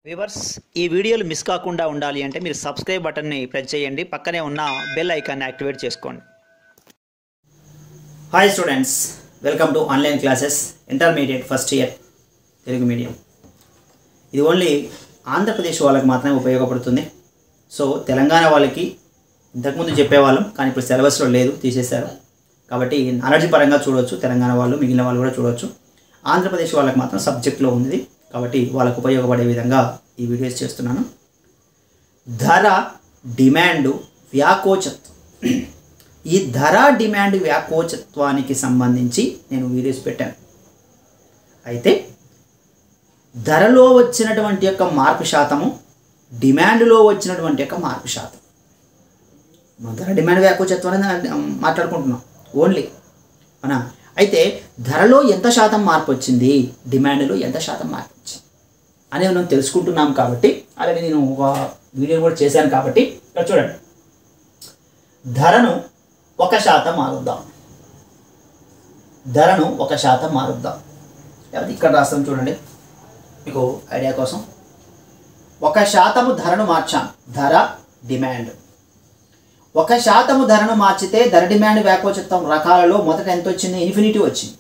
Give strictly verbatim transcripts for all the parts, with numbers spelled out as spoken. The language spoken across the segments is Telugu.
వ్యూవర్స్ ఈ వీడియోలు మిస్ కాకుండా ఉండాలి అంటే మీరు సబ్స్క్రైబ్ బటన్ని ప్రెస్ చేయండి, పక్కనే ఉన్న బెల్ ఐకాన్ని యాక్టివేట్ చేసుకోండి. Hi students, welcome to online classes intermediate first year Telugu medium. ఇది ఓన్లీ ఆంధ్రప్రదేశ్ వాళ్ళకి మాత్రమే ఉపయోగపడుతుంది. సో తెలంగాణ వాళ్ళకి ఇంతకుముందు చెప్పేవాళ్ళం, కానీ ఇప్పుడు సిలబస్లో లేదు, తీసేశారు. కాబట్టి నాలెడ్జ్ పరంగా చూడవచ్చు, తెలంగాణ వాళ్ళు మిగిలిన వాళ్ళు కూడా చూడవచ్చు. ఆంధ్రప్రదేశ్ వాళ్ళకి మాత్రం సబ్జెక్ట్లో ఉంది, కాబట్టి వాళ్ళకు ఉపయోగపడే విధంగా ఈ వీడియోస్ చేస్తున్నాను. ధర, డిమాండ్, వ్యాకోచత్వం. ఈ ధర, డిమాండ్, వ్యాకోచత్వానికి సంబంధించి నేను వీడియోస్ పెట్టాను. అయితే ధరలో వచ్చినటువంటి యొక్క మార్పు శాతము, డిమాండ్లో వచ్చినటువంటి యొక్క మార్పు శాతం. ధర, డిమాండ్, వ్యాకోచత్వం అనేది మాట్లాడుకుంటున్నాం ఓన్లీ అవునా. అయితే ధరలో ఎంత శాతం మార్పు వచ్చింది, డిమాండ్లో ఎంత శాతం మార్పు వచ్చింది అనేది మనం తెలుసుకుంటున్నాం. కాబట్టి అలాగే నేను ఒక వీడియో కూడా చేశాను. కాబట్టి ఇక్కడ చూడండి, ధరను ఒక శాతం మారుద్దాం, ధరను ఒక శాతం మారుద్దాం. లేకపోతే ఇక్కడ రాస్తాం చూడండి మీకు ఐడియా కోసం. ఒక శాతము ధరను మార్చాం, ధర, డిమాండ్. ఒక శాతము ధరను మార్చితే ధర, డిమాండ్, వ్యాకోచత్వం రకాలలో మొదట ఎంత వచ్చింది? ఇన్ఫినిటీ వచ్చింది.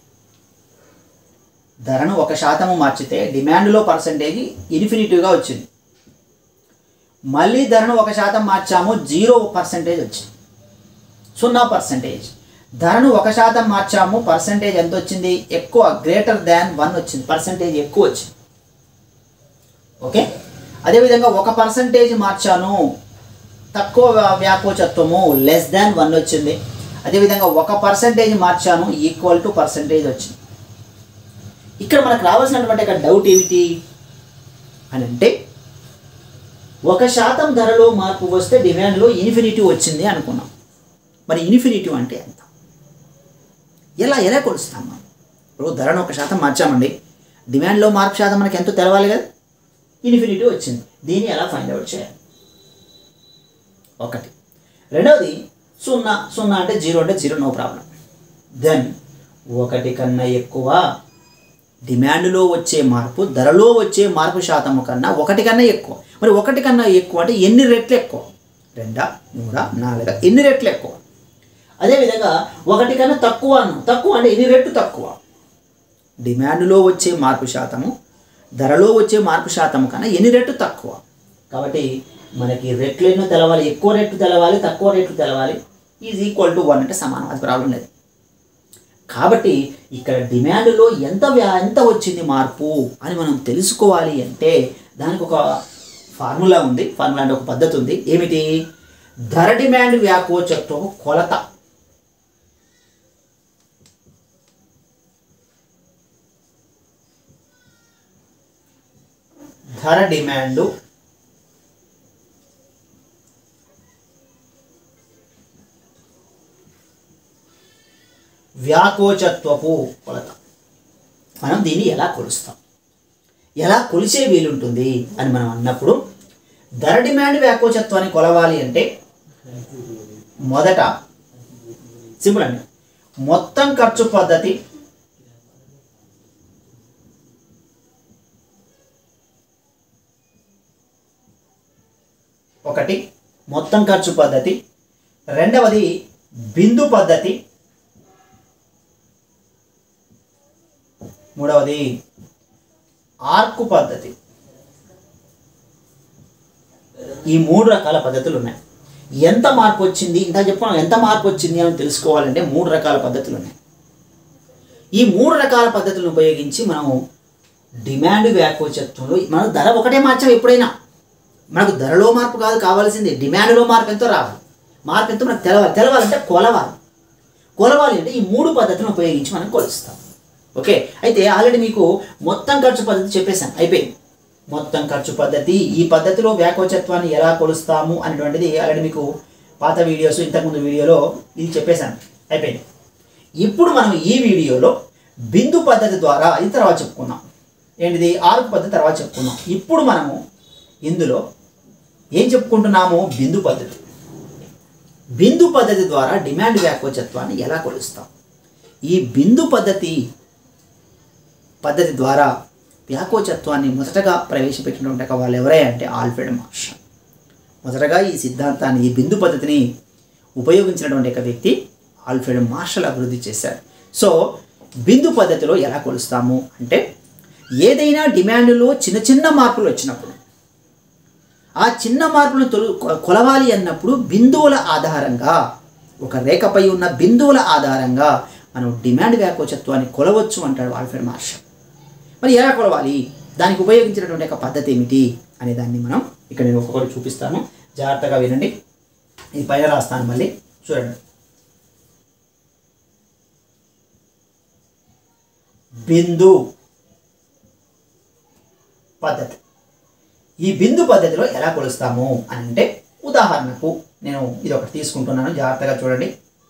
ధరను ఒక శాతము మార్చితే డిమాండ్లో పర్సంటేజ్ ఇన్ఫినిటీగా వచ్చింది. మళ్ళీ ధరను ఒక శాతం మార్చాము, జీరో పర్సంటేజ్ వచ్చింది, సున్నా పర్సంటేజ్. ధరను ఒక శాతం మార్చాము, పర్సంటేజ్ ఎంత వచ్చింది? ఎక్కువ, గ్రేటర్ దాన్ వన్ వచ్చింది, పర్సంటేజ్ ఎక్కువ వచ్చింది. ఓకే, అదేవిధంగా ఒక పర్సంటేజ్ మార్చాను, తక్కువ వ్యాకోచత్వము, లెస్ దాన్ వన్ వచ్చింది. అదేవిధంగా ఒక పర్సంటేజ్ మార్చాను, ఈక్వల్ టు పర్సంటేజ్ వచ్చింది. ఇక్కడ మనకు రావాల్సినటువంటి ఒక డౌట్ ఏమిటి అని అంటే, ఒక శాతం ధరలో మార్పు వస్తే డిమాండ్లో ఇన్ఫినిటీ వచ్చింది అనుకున్నాం. మరి ఇన్ఫినిటీ అంటే ఎంత? ఎలా ఎలా కొలుస్తాం మనం? ఇప్పుడు ధరను ఒక శాతం మార్చామండి, డిమాండ్లో మార్పు శాతం మనకి ఎంతో తెలవాలి కదా. ఇన్ఫినిటీ వచ్చింది, దీన్ని ఎలా ఫైండ్ అవుట్ చేయాలి? ఒకటి. రెండవది సున్నా, సున్నా అంటే జీరో అంటే జీరో, నో ప్రాబ్లం. దెన్ ఒకటి కన్నా ఎక్కువ డిమాండ్లో వచ్చే మార్పు ధరలో వచ్చే మార్పు శాతము కన్నా ఒకటి కన్నా ఎక్కువ. మరి ఒకటి కన్నా ఎక్కువ అంటే ఎన్ని రెట్లు ఎక్కువ? రెండా, మూడా, నాలుగా, ఎన్ని రెట్లు ఎక్కువ? అదేవిధంగా ఒకటి కన్నా తక్కువ అన్నాం, తక్కువ అంటే ఎన్ని రెట్లు తక్కువ? డిమాండ్లో వచ్చే మార్పు శాతము ధరలో వచ్చే మార్పు శాతము కన్నా ఎన్ని రెట్లు తక్కువ. కాబట్టి మనకి రెట్లు ఎన్నో తెలవాలి, ఎక్కువ రెట్లు తెలవాలి, తక్కువ రెట్లు తెలవాలి. ఈజ్ ఈక్వల్ టు వన్ అంటే సమానం, అది ప్రాబ్లం లేదు. కాబట్టి ఇక్కడ డిమాండ్లో ఎంత ఎంత వచ్చింది మార్పు అని మనం తెలుసుకోవాలి అంటే దానికి ఒక ఫార్ములా ఉంది. ఫార్ములా అంటే ఒక పద్ధతి ఉంది. ఏమిటి? ధర, డిమాండ్, వ్యాకోచత్వం కొలత. ధర, డిమాండ్, వ్యాకోచత్వపు కొలత. మనం దీన్ని ఎలా కొలుస్తాం, ఎలా కొలిచే వీలుంటుంది అని మనం అన్నప్పుడు, ధర, డిమాండ్, వ్యాకోచత్వాన్ని కొలవాలి అంటే మొదట సింపుల్ అండి, మొత్తం ఖర్చు పద్ధతి ఒకటి, మొత్తం ఖర్చు పద్ధతి. రెండవది బిందు పద్ధతి. మూడవది ఆర్కు పద్ధతి. ఈ మూడు రకాల పద్ధతులు ఉన్నాయి. ఎంత మార్పు వచ్చింది, ఇంత చెప్పుకున్నాం, ఎంత మార్పు వచ్చింది అని తెలుసుకోవాలంటే మూడు రకాల పద్ధతులు ఉన్నాయి. ఈ మూడు రకాల పద్ధతులను ఉపయోగించి మనం డిమాండ్, వ్యాకోచత్వంలో మనం ధర ఒకటే మార్చాం. ఎప్పుడైనా మనకు ధరలో మార్పు కాదు కావాల్సింది, డిమాండ్లో మార్పు ఎంతో రావాలి. మార్పు ఎంతో మనకు తెలవాలి. తెలవాలంటే కొలవాలి. కొలవాలి అంటే ఈ మూడు పద్ధతులను ఉపయోగించి మనం కొలుస్తాం. ఓకే, అయితే ఆల్రెడీ మీకు మొత్తం ఖర్చు పద్ధతి చెప్పేశాను, అయిపోయింది. మొత్తం ఖర్చు పద్ధతి, ఈ పద్ధతిలో వ్యాకోచత్వాన్ని ఎలా కొలుస్తాము అనేటువంటిది ఆల్రెడీ మీకు పాత వీడియోస్, ఇంతకుముందు వీడియోలో ఇది చెప్పేశాను, అయిపోయింది. ఇప్పుడు మనం ఈ వీడియోలో బిందు పద్ధతి ద్వారా, ఇది తర్వాత చెప్పుకున్నాం, ఏంటిది ఆర్కు పద్ధతి తర్వాత చెప్పుకున్నాం. ఇప్పుడు మనము ఇందులో ఏం చెప్పుకుంటున్నాము? బిందు పద్ధతి. బిందు పద్ధతి ద్వారా డిమాండ్, వ్యాకోచత్వాన్ని ఎలా కొలుస్తాం? ఈ బిందు పద్ధతి పద్ధతి ద్వారా వ్యాకోచత్వాన్ని మొదటగా ప్రవేశపెట్టినటువంటి వాళ్ళు ఎవరే అంటే ఆల్ఫ్రెడ్ మార్షల్. మొదటగా ఈ సిద్ధాంతాన్ని, ఈ బిందు పద్ధతిని ఉపయోగించినటువంటి ఒక వ్యక్తి ఆల్ఫ్రెడ్ మార్షల్ అభివృద్ధి చేశారు. సో బిందు పద్ధతిలో ఎలా కొలుస్తాము అంటే, ఏదైనా డిమాండ్లో చిన్న చిన్న మార్పులు వచ్చినప్పుడు, ఆ చిన్న మార్పులను తొలి కొలవాలి అన్నప్పుడు బిందువుల ఆధారంగా, ఒక రేఖపై ఉన్న బిందువుల ఆధారంగా మనం డిమాండ్ వ్యాకోచత్వాన్ని కొలవచ్చు అంటాడు ఆల్ఫ్రెడ్ మార్షల్. మరి ఎలా కొలవాలి, దానికి ఉపయోగించినటువంటి ఒక పద్ధతి ఏమిటి అనే దాన్ని మనం ఇక్కడ నేను ఒక్కొక్కటి చూపిస్తాను, జాగ్రత్తగా వినండి. ఇది పైన రాస్తాను, మళ్ళీ చూడండి. బిందు పద్ధతి. ఈ బిందు పద్ధతిలో ఎలా కొలుస్తాము అని అంటే, ఉదాహరణకు నేను ఇది ఒకటి తీసుకుంటున్నాను, జాగ్రత్తగా చూడండి.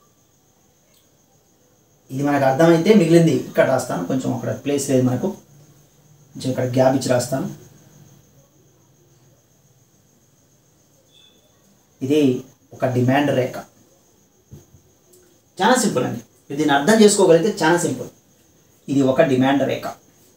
ఇది మనకు అర్థమైతే మిగిలింది ఇక్కడ రాస్తాను, కొంచెం అక్కడ ప్లేస్ లేదు మనకు, కొంచెం ఇక్కడ గ్యాప్ ఇచ్చి రాస్తాను. ఇది ఒక డిమాండ్ రేఖ. చాలా సింపుల్ అండి, దీన్ని అర్థం చేసుకోగలిగితే చాలా సింపుల్. ఇది ఒక డిమాండ్ రేఖ.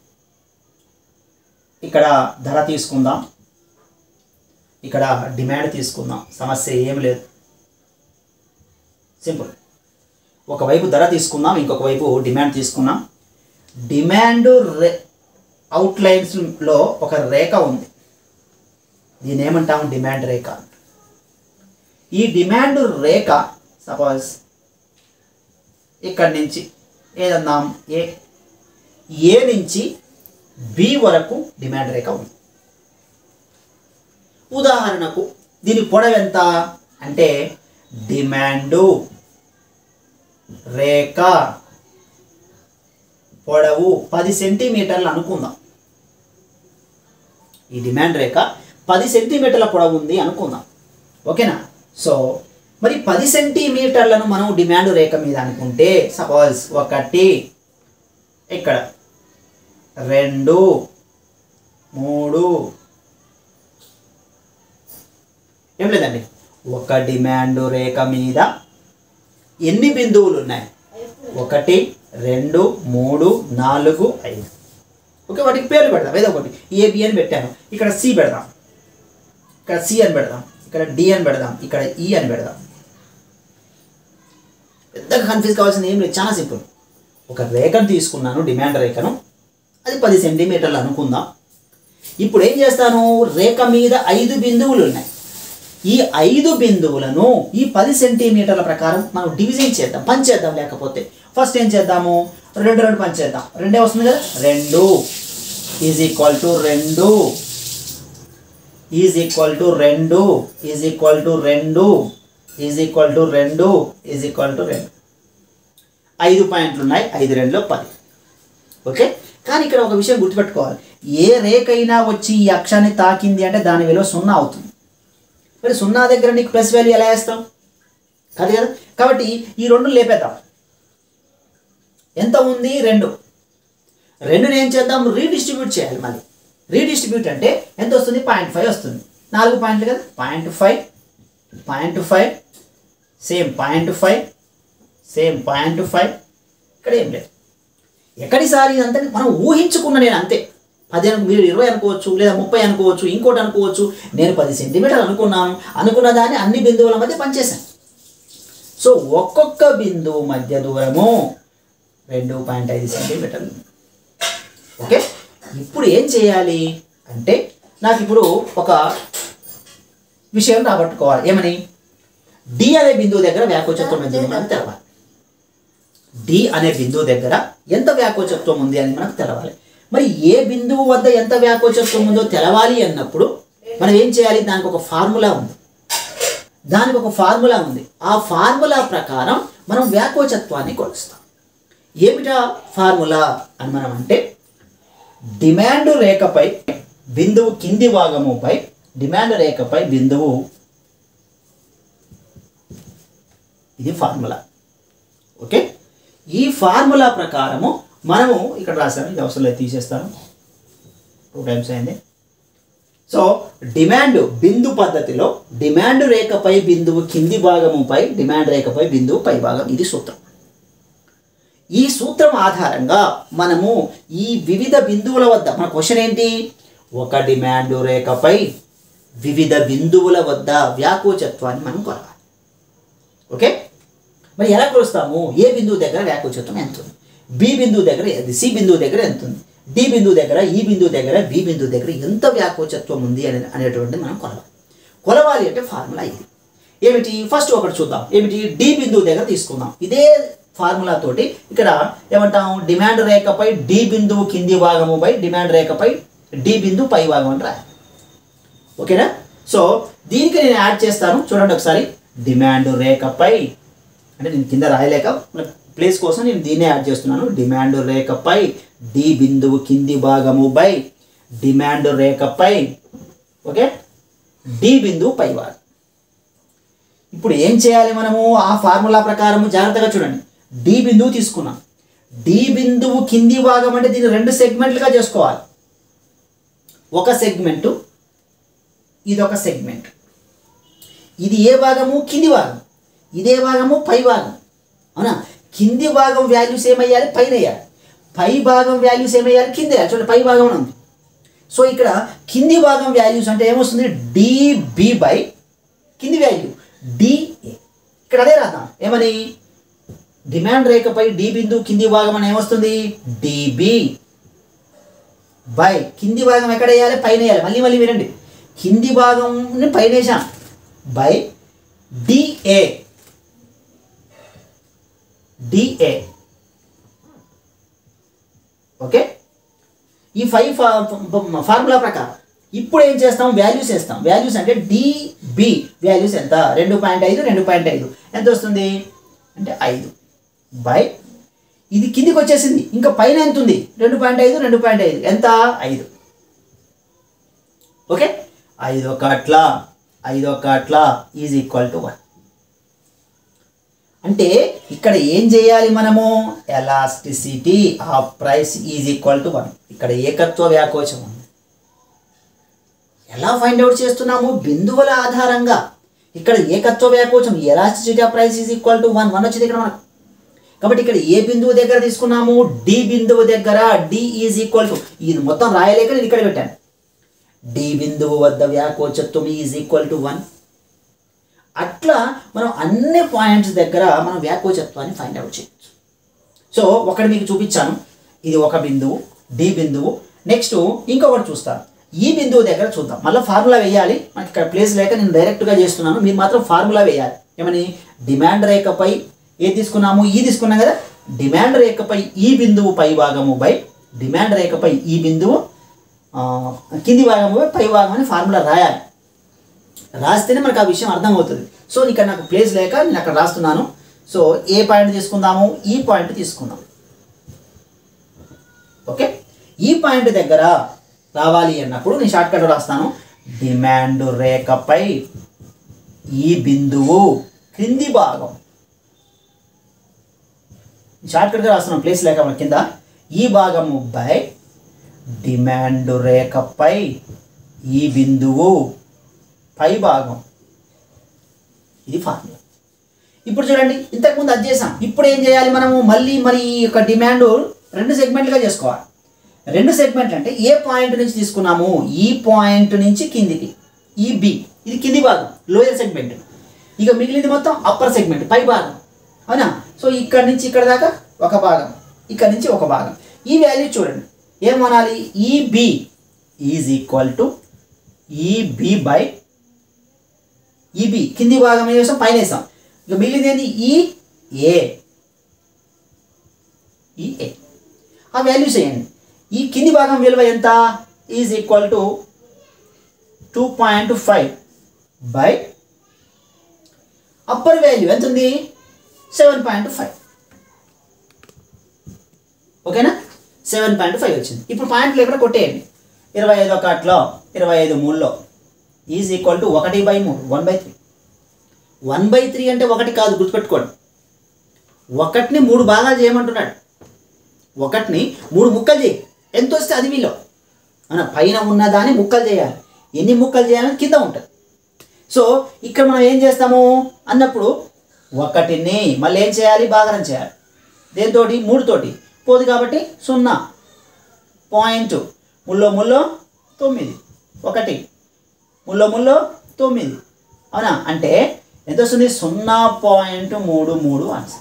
ఇక్కడ ధర తీసుకుందాం, ఇక్కడ డిమాండ్ తీసుకుందాం, సమస్య ఏం లేదు, సింపుల్. ఒకవైపు ధర తీసుకుందాం, ఇంకొక వైపు డిమాండ్ తీసుకున్నాం. డిమాండ్ రే అవుట్లైన్స్లో ఒక రేఖ ఉంది, దీని ఏమంటాము డిమాండ్ రేఖ. ఈ డిమాండ్ రేఖ సపోజ్ ఇక్కడి నుంచి ఏదన్నాం, ఏ ఏ నుంచి బి వరకు డిమాండ్ రేఖ ఉంది. ఉదాహరణకు దీని పొడవు ఎంత అంటే, డిమాండు రేఖ పొడవు పది సెంటీమీటర్లు అనుకుందాం. ఈ డిమాండ్ రేఖ పది సెంటీమీటర్ల పొడవు ఉంది అనుకుందాం, ఓకేనా. సో మరి పది సెంటీమీటర్లను మనం డిమాండ్ రేఖ మీద అనుకుంటే, సపోజ్ ఒకటి, ఇక్కడ రెండు, మూడు, ఏం లేదండి, ఒక డిమాండ్ రేఖ మీద ఎన్ని బిందువులు ఉన్నాయి, ఒకటి, రెండు, మూడు, నాలుగు, ఐదు. ఓకే, వాటికి పేర్లు పెడదాం, ఏదో ఒకటి ఏబి అని పెట్టాను, ఇక్కడ సి పెడదాం, ఇక్కడ సి అని పెడదాం, ఇక్కడ డి అని పెడదాం, ఇక్కడ ఈ అని పెడదాం. పెద్దగా కన్ఫ్యూజ్ కావాల్సింది ఏం లేదు, చాలా సింపుల్. ఒక రేఖను తీసుకున్నాను, డిమాండ్ రేఖను, అది పది సెంటీమీటర్లు అనుకుందాం. ఇప్పుడు ఏం చేస్తాను, రేఖ మీద ఐదు బిందువులు ఉన్నాయి. ఈ ఐదు బిందువులను ఈ పది సెంటీమీటర్ల ప్రకారం మనం డివిజన్ చేద్దాం, పంచేద్దాం. లేకపోతే ఫస్ట్ ఏం చేద్దాము, రెండు రెండు పంచేద్దాం, రెండే వస్తుంది కదా, రెండు ఈజ్ ఈక్వల్ టు రెండు ఈజ్ ఈక్వల్ టు రెండు ఈజ్ ఈక్వల్ టు రెండు ఈజ్ ఈక్వల్ టు రెండు ఈజ్ ఈక్వల్ టు రెండు. ఐదు పాయింట్లు ఉన్నాయి, ఐదు రెండులో పది. ఓకే, కానీ ఇక్కడ ఒక విషయం గుర్తుపెట్టుకోవాలి, ఏ రేఖ అయినా వచ్చి ఈ అక్షాన్ని తాకింది అంటే దాని విలువ సున్నా అవుతుంది. మరి సున్నా దగ్గర నీకు ప్లస్ వాల్యూ ఎలా వేస్తాం, కాదు కదా. కాబట్టి ఈ రెండు లేపేద్దాం. ఎంత ఉంది, రెండు. రెండుని ఏం చేద్దాం, రీడిస్ట్రిబ్యూట్ చేయాలి. మళ్ళీ రీడిస్ట్రిబ్యూట్ అంటే ఎంత వస్తుంది, పాయింట్ ఫైవ్ వస్తుంది. నాలుగు పాయింట్లు కదా, point five point five same point five same point five. ఇక్కడ ఏం లేదు, ఎక్కడిసారి ఇదంతా మనం ఊహించుకున్న, నేను అంతే. పది అను మీరు ఇరవై అనుకోవచ్చు, లేదా ముప్పై అనుకోవచ్చు, ఇంకోటి అనుకోవచ్చు. నేను పది సెంటీమీటర్లు అనుకున్నాను, అనుకున్న దాన్ని అన్ని బిందువుల మధ్య పనిచేశాను. సో ఒక్కొక్క బిందువు మధ్య దూరము రెండు పాయింట్ ఐదు సెంటీమీటర్లు. ఓకే, ఇప్పుడు ఏం చేయాలి అంటే, నాకు ఇప్పుడు ఒక విషయం రాబట్టుకోవాలి. ఏమని, డి అనే బిందువు దగ్గర వ్యాకోచత్వం ఎంత ఉంది మనకు తెలవాలి. డి అనే బిందువు దగ్గర ఎంత వ్యాకోచత్వం ఉంది అని మనకు తెలవాలి. మరి ఏ బిందువు వద్ద ఎంత వ్యాకోచత్వం ఉందో తెలవాలి అన్నప్పుడు మనం ఏం చేయాలి, దానికి ఒక ఫార్ములా ఉంది. దానికి ఒక ఫార్ములా ఉంది ఆ ఫార్ములా ప్రకారం మనం వ్యాకోచత్వాన్ని కొలుస్తాం. ఏమిటా ఫార్ములా అని మనం అంటే, డిమాండ్ రేఖపై బిందువు కింది భాగముపై డిమాండ్ రేఖపై బిందువు, ఇది ఫార్ములా. ఓకే, ఈ ఫార్ములా ప్రకారము మనము ఇక్కడ రాశాను, ఇది అవసరం లేదు తీసేస్తాను, టూ టైమ్స్ అయింది. సో డిమాండ్ బిందు పద్ధతిలో డిమాండ్ రేఖపై బిందువు కింది భాగముపై డిమాండ్ రేఖపై బిందువు పై భాగం, ఇది సూత్రం. ఈ సూత్రం ఆధారంగా మనము ఈ వివిధ బిందువుల వద్ద మన క్వశ్చన్ ఏంటి, ఒక డిమాండ్ రేఖపై వివిధ బిందువుల వద్ద వ్యాకోచత్వాన్ని మనం కొలవాలి. ఓకే, మరి ఎలా కొలుస్తాము? ఏ బిందువు దగ్గర వ్యాకోచత్వం ఎంత ఉంది, బి బిందువు దగ్గర సి బిందువు దగ్గర ఎంత ఉంది, డి బిందువు దగ్గర ఈ బిందువు దగ్గర బి బిందువు దగ్గర ఎంత వ్యాకోచత్వం ఉంది అనే అనేటువంటిది మనం కొలవాలి. కొలవాలి అంటే ఫార్ములా ఇది ఏమిటి? ఫస్ట్ ఒకటి చూద్దాం. ఏమిటి? డి బిందువు దగ్గర తీసుకుందాం. ఇదే ఫార్ములా తోటి ఇక్కడ ఏమంటాం, డిమాండ్ రేఖపై డి బిందువు కింది భాగము బై డిమాండ్ రేఖపై డి బిందువు పై భాగం అని రాయాలి. ఓకేనా? సో దీనికి నేను యాడ్ చేస్తాను చూడండి ఒకసారి. డిమాండ్ రేఖపై అంటే నేను కింద రాయలేక ప్లేస్ కోసం నేను దీన్నే యాడ్ చేస్తున్నాను. డిమాండ్ రేఖపై డి బిందువు కింది భాగము బై డిమాండ్ రేఖపై ఓకే డి బిందువు పై భాగం. ఇప్పుడు ఏం చేయాలి మనము? ఆ ఫార్ములా ప్రకారం జాగ్రత్తగా చూడండి. డి బిందువు తీసుకున్నాం. డి బిందువు కింది భాగం అంటే దీన్ని రెండు సెగ్మెంట్లుగా చేసుకోవాలి. ఒక సెగ్మెంటు, ఇది ఒక సెగ్మెంట్. ఇది ఏ భాగము? కింది భాగం. ఇదే భాగము పై భాగం. అవునా? కింది భాగం వాల్యూస్ ఏమయ్యాలి? పైన వేయాలి. పై భాగం వాల్యూస్ ఏమయ్యాలి? కింద వేయాలి. చూడండి పై భాగం ఉంది. సో ఇక్కడ కింది భాగం వాల్యూస్ అంటే ఏమొస్తుంది? డిబి బై కింది వాల్యూ డిఏ. ఇక్కడ అదే రాద్దాం. ఏమని? డిమాండ్ రేఖపై డి బిందువు కింది భాగం అని ఏమొస్తుంది? డిబి బై కింది భాగం ఎక్కడ వేయాలి? పైన వేయాలి. మళ్ళీ మళ్ళీ వినండి. కింది భాగంని పైన వేసాం బై డిఏ. DA okay. ఈ ఫైవ్ ఫార్ములా ప్రకారం ఇప్పుడు ఏం చేస్తాం? వాల్యూస్ వేస్తాం. వాల్యూస్ అంటే డిబి వాల్యూస్ ఎంత? రెండు పాయింట్ ఐదు రెండు పాయింట్ ఐదు ఎంత వస్తుంది అంటే ఐదు బై ఇది కిందికి వచ్చేసింది. ఇంకా పైన ఎంత ఉంది? రెండు పాయింట్ ఐదు రెండు పాయింట్ ఐదు ఎంత? ఐదు. ఓకే, ఐదు ఒక అట్లా ఐదు ఒక అట్లా ఈజ్ ఈక్వల్ టు వన్. అంటే ఇక్కడ ఏం చేయాలి మనము? Elasticity of price is equal to one. ఇక్కడ ఏకత్వ వ్యాకోచం ఉంది. ఎలా ఫైండ్ అవుట్ చేస్తున్నాము? బిందువుల ఆధారంగా. ఇక్కడ ఏకత్వ వ్యాకోచం elasticity of price is equal to one. One వచ్చింది ఇక్కడ మనకు. కాబట్టి ఇక్కడ ఏ బిందువు దగ్గర తీసుకున్నాము? డి బిందువు దగ్గర డి ఈజ్ ఈక్వల్ టు, ఇది మొత్తం రాయలేక నేను ఇక్కడ పెట్టాను. డి బిందువు వద్ద వ్యాకోచత్వం ఈజ్ ఈక్వల్ టు వన్. అట్లా మనం అన్ని పాయింట్స్ దగ్గర మనం వ్యాకోచత్వాన్ని ఫైండ్ అవుట్ చేయొచ్చు. సో ఒకటి మీకు చూపించాను. ఇది ఒక బిందువు, డి బిందువు. నెక్స్ట్ ఇంకొకటి చూస్తాను. ఈ బిందువు దగ్గర చూద్దాం. మళ్ళీ ఫార్ములా వేయాలి. మనకి ఇక్కడ ప్లేస్ లేక నేను డైరెక్ట్గా చేస్తున్నాను. మీరు మాత్రం ఫార్ములా వేయాలి. ఏమని? డిమాండ్ రేఖపై ఏది తీసుకున్నాము? ఈ తీసుకున్నాం కదా. డిమాండ్ రేఖపై ఈ బిందువు పై భాగము బై డిమాండ్ రేఖపై ఈ బిందువు కింది భాగము బై పై భాగం అని ఫార్ములా రాయాలి. రాస్తేనే మనకు ఆ విషయం అర్థమవుతుంది. సో ఇక్కడ నాకు ప్లేస్ లేక నేను అక్కడ రాస్తున్నాను. సో ఏ పాయింట్ తీసుకుందాము? ఈ పాయింట్ తీసుకుందాం. ఓకే, ఈ పాయింట్ దగ్గర రావాలి అన్నప్పుడు నేను షార్ట్కట్ రాస్తాను. డిమాండ్ రేఖపై ఈ బిందువు క్రింది భాగం. షార్ట్కట్గా రాస్తున్నాం ప్లేస్ లేక మన కింద. ఈ భాగము బై డిమాండ్ రేఖపై ఈ బిందువు పై భాగం. ఇది ఫార్ములా. ఇప్పుడు చూడండి, ఇంతకుముందు అది చేసాం. ఇప్పుడు ఏం చేయాలి మనము? మళ్ళీ మరి ఈ యొక్క డిమాండ్ రెండు సెగ్మెంట్లుగా చేసుకోవాలి. రెండు సెగ్మెంట్లు అంటే ఏ పాయింట్ నుంచి తీసుకున్నాము? ఈ పాయింట్ నుంచి కిందికి. ఈ బి ఇది కింది భాగం, లోయర్ సెగ్మెంట్. ఇక మిగిలింది మొత్తం అప్పర్ సెగ్మెంట్, పై భాగం. అవునా? సో ఇక్కడ నుంచి ఇక్కడ దాకా ఒక భాగం, ఇక్కడ నుంచి ఒక భాగం. ఈ వాల్యూ చూడండి ఏమనాలి? E B is equal to E B by E B కింది భాగం ఏం చేసాం? పైన వేసాం. ఇక మిగిలింది ఏంటి? ఈ ఏ. ఈ ఏ ఆ వాల్యూస్ వేయండి. ఈ కింది భాగం విలువ ఎంత? Is equal to two point five by upper value ఎంత ఉంది? Seven point five. ఓకేనా? సెవెన్ పాయింట్ ఫైవ్ వచ్చింది. ఇప్పుడు పాయింట్లు ఎక్కడ కొట్టేయండి. ఇరవై ఐదు ఒక అట్లో ఇరవై ఐదు మూడులో ఈజ్ ఈక్వల్ టు ఒకటి బై మూడు, one by three. One by three అంటే ఒకటి కాదు, గుర్తుపెట్టుకోండి. ఒకటిని మూడు భాగాలు చేయమంటున్నాడు. ఒకటిని మూడు ముక్కలు చేయి. ఎంత వస్తే అది వీలో మన పైన ఉన్నదాన్ని ముక్కలు చేయాలి. ఎన్ని ముక్కలు చేయాలని కింద ఉంటుంది. సో ఇక్కడ మనం ఏం చేస్తాము అన్నప్పుడు ఒకటిని మళ్ళీ ఏం చేయాలి? భాగనం చేయాలి. దేనితోటి మూడుతోటి పోదు కాబట్టి సున్నా పాయింట్ ముల్లో ముల్లో తొమ్మిది ఒకటి ముల్లో ముల్లో తొమ్మిది అవునా అంటే ఎంత వస్తుంది సున్నా పాయింట్ మూడు మూడు ఆన్సర్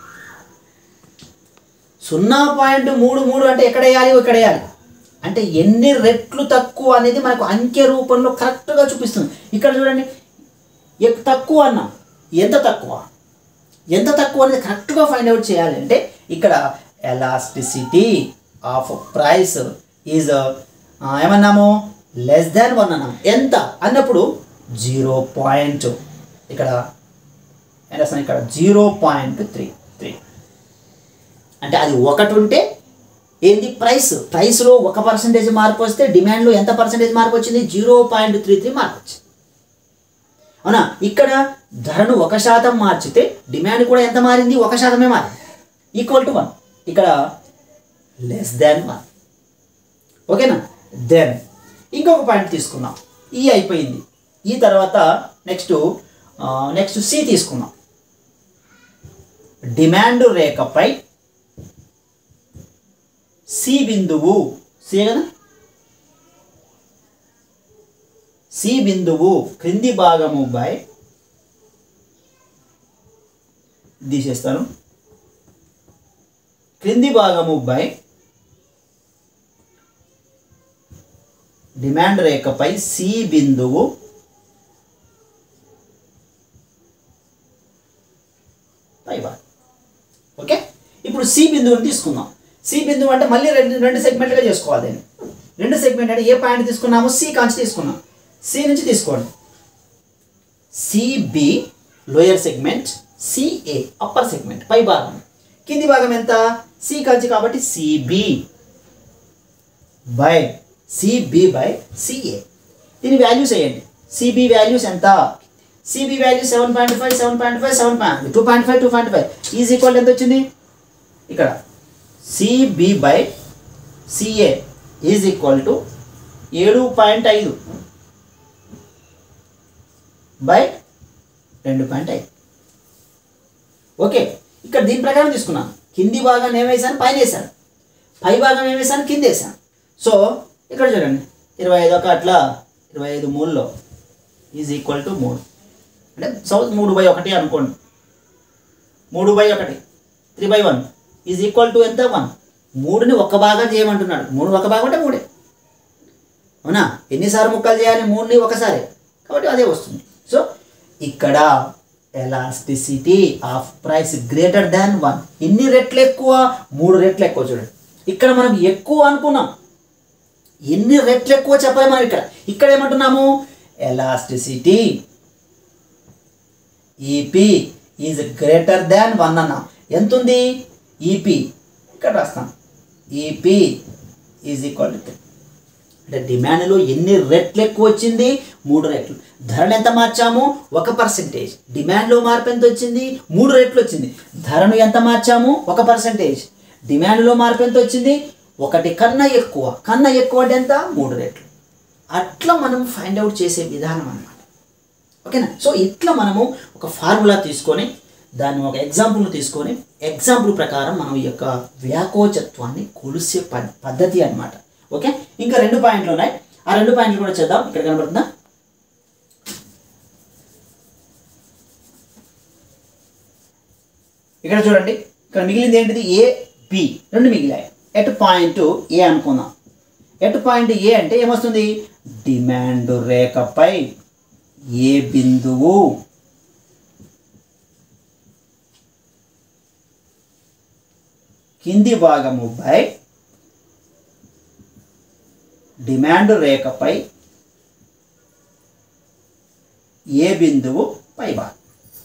సున్నా పాయింట్ మూడు మూడు అంటే ఎక్కడ వేయాలి ఇక్కడ వేయాలి అంటే ఎన్ని రెట్లు తక్కువ అనేది మనకు అంకె రూపంలో కరెక్ట్గా చూపిస్తుంది ఇక్కడ చూడండి తక్కువ అన్నాం ఎంత తక్కువ ఎంత తక్కువ అనేది కరెక్ట్గా ఫైండ్ అవుట్ చేయాలి అంటే ఇక్కడ ఎలాస్టిసిటీ ఆఫ్ ప్రైస్ ఈజ్ ఏమన్నాము లెస్ దాన్ వన్ అన్నాము ఎంత అన్నప్పుడు జీరో పాయింట్ ఇక్కడ ఎంత వస్తుంది ఇక్కడ జీరో పాయింట్ త్రీ త్రీ అంటే అది ఒకటి ఉంటే ఏంది ప్రైస్ ప్రైస్లో ఒక పర్సెంటేజ్ మార్పు వస్తే డిమాండ్లో ఎంత పర్సెంటేజ్ మార్పు వచ్చింది జీరో పాయింట్ త్రీ త్రీ మార్పు వచ్చింది అవునా ఇక్కడ ధరను ఒక శాతం మార్చితే డిమాండ్ కూడా ఎంత మారింది ఒక శాతమే మారింది ఈక్వల్ టు వన్ ఇక్కడ లెస్ దాన్ వన్ ఓకేనా దెన్ ఇంకొక పాయింట్ తీసుకుందాం ఈ అయిపోయింది ఈ తర్వాత నెక్స్ట్ నెక్స్ట్ సి తీసుకుందాం డిమాండ్ రేఖపై సి బిందువు సి కదా సి బిందువు క్రింది భాగము బై తీసేస్తాను క్రింది భాగము బై డిమాండ్ రేఖపై సి బిందువు పై భాగం ఓకే ఇప్పుడు సి బిందువుని తీసుకుందాం సి బిందువు అంటే మళ్ళీ రెండు రెండు సెగ్మెంట్లుగా చేసుకోవాలి దీన్ని రెండు సెగ్మెంట్ అంటే ఏ పాయింట్ తీసుకున్నాము సి కాంచి తీసుకున్నాం సి నుంచి తీసుకోండి CB lower segment CA upper segment పై భాగం కింది భాగం ఎంత సి కాంచి కాబట్టి CB by CB by CA దీని వాల్యూస్ వేయండి సిబి వాల్యూస్ ఎంత CB value seven point five seven point five seven point two point five two point five is equal ఎంత వచ్చింది ఇక్కడ CB by CA is equal to ఏడు పాయింట్ ఐదు బై రెండు పాయింట్ ఐదు ఓకే ఇక్కడ దీని ప్రకారం తీసుకున్నాను కింది భాగాన్ని ఏమేసాను పైన వేసాను పై భాగం ఏమేసాను కింద వేసాను సో ఇక్కడ చూడండి ఇరవై ఐదు ఒక అట్లా ఇరవై ఐదు మూడులో ఈజ్ ఈక్వల్ టు మూడు అంటే సౌత్ మూడు బై ఒకటి అనుకోండి మూడు బై ఒకటి three by one is equal to ఎంత వన్ మూడుని ఒక్క భాగం చేయమంటున్నాడు మూడు ఒక భాగం అంటే మూడే అవునా ఎన్నిసార్లు ముక్కలు చేయాలి మూడుని ఒకసారి కాబట్టి అదే వస్తుంది సో ఇక్కడ elasticity of price greater than one ఎన్ని రెట్లు ఎక్కువ మూడు రెట్లు ఎక్కువ చూడండి ఇక్కడ మనం ఎక్కువ అనుకున్నాం ఎన్ని రెట్లు ఎక్కువ చెప్పాలి మనం ఇక్కడ ఇక్కడ ఏమంటున్నాము elasticity EP is greater than one అన్నాం ఎంత ఉంది ఈపీ ఇక్కడ రాస్తాం ఈపీ ఈజ్ ఈక్వల్ టు అంటే డిమాండ్లో ఎన్ని రెట్లు ఎక్కువ వచ్చింది మూడు రెట్లు ధరను ఎంత మార్చాము ఒక పర్సెంటేజ్ డిమాండ్లో మార్పు ఎంత వచ్చింది మూడు రెట్లు వచ్చింది ధరను ఎంత మార్చాము ఒక పర్సెంటేజ్ డిమాండ్లో మార్పు ఎంత వచ్చింది ఒకటి కన్నా ఎక్కువ కన్నా ఎక్కువ అంటే ఎంత మూడు రెట్లు అట్లా మనం ఫైండ్ అవుట్ చేసే విధానం అన్నమాట ఓకేనా సో ఇట్లా మనము ఒక ఫార్ములా తీసుకొని దాన్ని ఒక ఎగ్జాంపుల్ తీసుకొని ఎగ్జాంపుల్ ప్రకారం మనం ఈ యొక్క వ్యాకోచత్వాన్ని కొలిసే పద్ధతి అన్నమాట ఓకే ఇంకా రెండు పాయింట్లు ఉన్నాయి ఆ రెండు పాయింట్లు కూడా చేద్దాం ఇక్కడ కనబడుతుందా ఇక్కడ చూడండి ఇక్కడ మిగిలింది ఏంటిది ఏ బి రెండు మిగిలాయి ఎట్ పాయింట్ ఏ అనుకుందాం ఎట్ పాయింట్ ఏ అంటే ఏమొస్తుంది డిమాండ్ రేఖపై ఏ బిందువు కింది భాగము బై డిమాండ్ రేఖపై ఏ బిందువు పై భాగం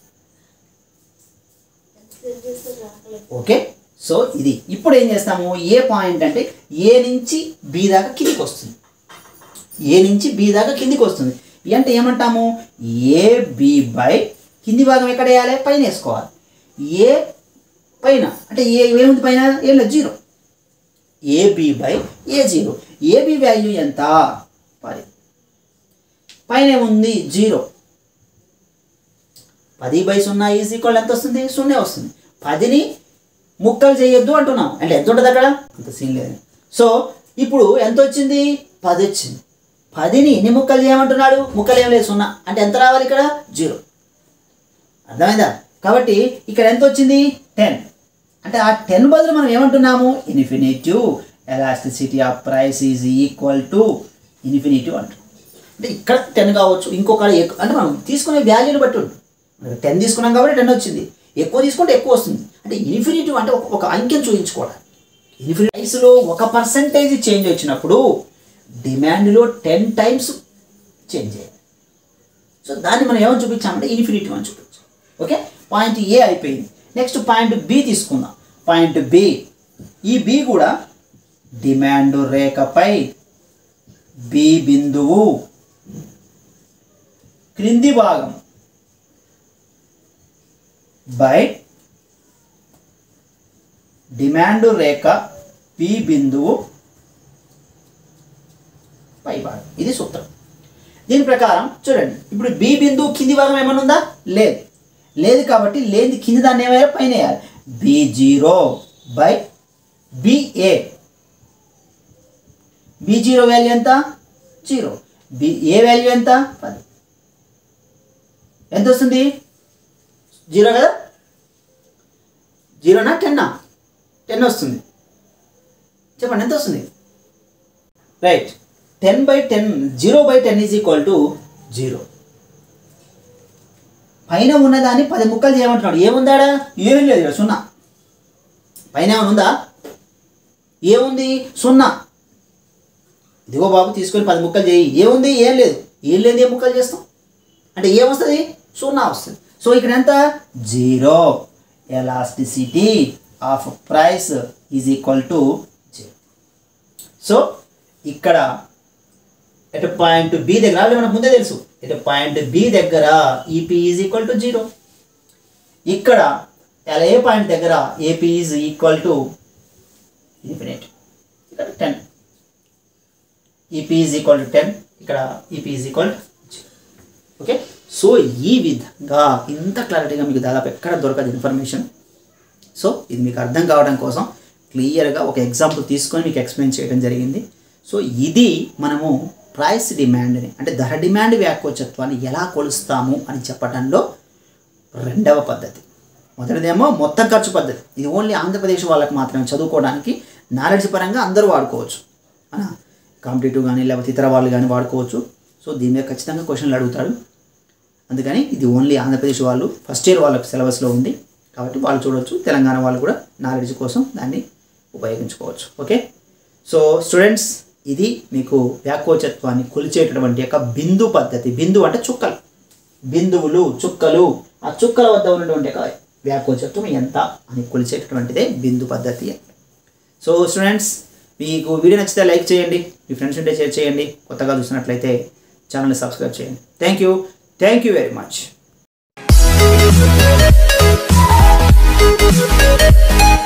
ఓకే సో ఇది ఇప్పుడు ఏం చేస్తాము ఏ పాయింట్ అంటే ఏ నుంచి బి దాకా కిందికి వస్తుంది ఏ నుంచి బి దాకా కిందికి వస్తుంది అంటే ఏమంటాము ఏ బి బై కింది భాగం ఎక్కడ వేయాలి పైన వేసుకోవాలి ఏ పైన అంటే ఏ ఏముంది పైన ఏం లేదు zero AB by A zero AB value ఎంత పది పైన ఏముంది జీరో పది బై సున్నా ఈజ్ ఈక్వల్ ఎంత వస్తుంది సున్నా వస్తుంది పదిని ముక్కలు చేయొద్దు అంటున్నాం. అంటే ఎంత ఉంటుంది అక్కడ? అంత సీన్ లేదు. సో ఇప్పుడు ఎంత వచ్చింది? పది వచ్చింది. పదిని ఎన్ని ముక్కలు చేయమంటున్నాడు? ముక్కలు ఏం లేదు, సున్నా. అంటే ఎంత రావాలి ఇక్కడ? జీరో. అర్థమైందా? కాబట్టి ఇక్కడ ఎంత వచ్చింది? టెన్. అంటే ఆ టెన్ బదులు మనం ఏమంటున్నాము? Infinitive elasticity of price is equal to infinitive అంటున్నాం. అంటే ఇక్కడ టెన్ కావచ్చు, ఇంకొక ఎక్కువ, అంటే మనం తీసుకునే వాల్యూని బట్టి ఉంటుంది. టెన్ తీసుకున్నాం కాబట్టి టెన్ వచ్చింది. ఎక్కువ తీసుకుంటే ఎక్కువ వస్తుంది. అంటే ఇన్ఫినిటివ్ అంటే ఒక ఒక అంకెను చూపించుకోవడానికి. ఇన్ఫినిటివ్ ప్రైస్లో ఒక పర్సంటేజ్ చేంజ్ వచ్చినప్పుడు డిమాండ్లో టెన్ టైమ్స్ చేంజ్ అయ్యాయి. సో దాన్ని మనం ఏమని చూపించామంటే ఇన్ఫినిటివ్ అని చూపించాం. ఓకే, పాయింట్ ఏ అయిపోయింది. నెక్స్ట్ పాయింట్ బి తీసుకుందాం. పాయింట్ బి, ఈ బి కూడా డిమాండ్ రేఖపై బి బిందువు క్రింది భాగం బై డిమాండ్ రేఖ పి బిందువు పై భాగం. ఇది సూత్రం. దీని ప్రకారం చూడండి, ఇప్పుడు బి బిందువు కింది భాగం ఏమైనా ఉందా? లేదు. లేదు కాబట్టి లేని కింది దాన్ని ఏమైనా పైన వేయాలి. B zero by BA. B zero value ఎంత? జీరో. బి ఏ వాల్యూ ఎంత? పది. ఎంత వస్తుంది? జీరో కదా? జీరోనా టెన్నా? టెన్ వస్తుంది. చెప్పండి ఎంత వస్తుంది? Right, ten by ten, zero by ten is equal to zero. పైన ఉన్నదాన్ని పది ముక్కలు చేయమంటున్నాడు. ఏముందాడా? ఏమీ లేదు ఇక్కడ, సున్నా. పైన ఏమైనా ఉందా? ఏముంది? సున్నా. ఇదిగో బాబు తీసుకొని పది ముక్కలు చేయి. ఏముంది? ఏం లేదు. ఏం లేదు, ఏ ముక్కలు చేస్తాం అంటే ఏమొస్తుంది? సున్నా వస్తుంది. సో ఇక్కడ ఎంత? Zero. Elasticity of price is equal to zero. So ఇక్కడ ఎట్ పాయింట్ బి దగ్గర ఆల్రెడీ మనకు ముందే తెలుసు, ఎట్ పాయింట్ బి దగ్గర EP is equal to zero. ఇక్కడ ఏ పాయింట్ దగ్గర AP is equal to infinite. ఇక్కడ ten. EP is equal to ten, ఇక్కడ EP is equal to zero. Okay, so ఈ విధంగా ఇంత క్లారిటీగా మీకు దాదాపు ఎక్కడ దొరకదు ఇన్ఫర్మేషన్. సో ఇది మీకు అర్థం కావడం కోసం క్లియర్గా ఒక ఎగ్జాంపుల్ తీసుకొని మీకు ఎక్స్ప్లెయిన్ చేయడం జరిగింది. సో ఇది మనము ప్రైస్ డిమాండ్ని, అంటే ధర డిమాండ్ వ్యాకోచత్వాన్ని ఎలా కొలుస్తాము అని చెప్పడంలో రెండవ పద్ధతి. మొదటిదేమో మొత్తం ఖర్చు పద్ధతి. ఇది ఓన్లీ ఆంధ్రప్రదేశ్ వాళ్ళకి మాత్రమే చదువుకోవడానికి, నాలెడ్జ్ పరంగా అందరూ వాడుకోవచ్చు. అనా కాంపిటేటివ్ కానీ లేకపోతే ఇతర వాళ్ళు కానీ వాడుకోవచ్చు. సో దీని మీద ఖచ్చితంగా క్వశ్చన్లు అడుగుతాడు. అందుకని ఇది ఓన్లీ ఆంధ్రప్రదేశ్ వాళ్ళు ఫస్ట్ ఇయర్ వాళ్ళకి సిలబస్లో ఉంది కాబట్టి వాళ్ళు చూడవచ్చు. తెలంగాణ వాళ్ళు కూడా నాలెడ్జ్ కోసం దాన్ని ఉపయోగించుకోవచ్చు. ఓకే, సో స్టూడెంట్స్, ఇది మీకు వ్యాకోచత్వాన్ని కొలిచేటటువంటి యొక్క బిందు పద్ధతి. బిందు అంటే చుక్కలు, బిందువులు, చుక్కలు. ఆ చుక్కల వద్ద ఉన్నటువంటి యొక్క వ్యాకోచత్వం ఎంత అని కొలిచేటటువంటిదే బిందు పద్ధతి. సో స్టూడెంట్స్, మీకు వీడియో నచ్చితే లైక్ చేయండి, మీ ఫ్రెండ్స్ ఉంటే షేర్ చేయండి, కొత్తగా చూసినట్లయితే ఛానల్ని సబ్స్క్రైబ్ చేయండి. Thank you thank you very much.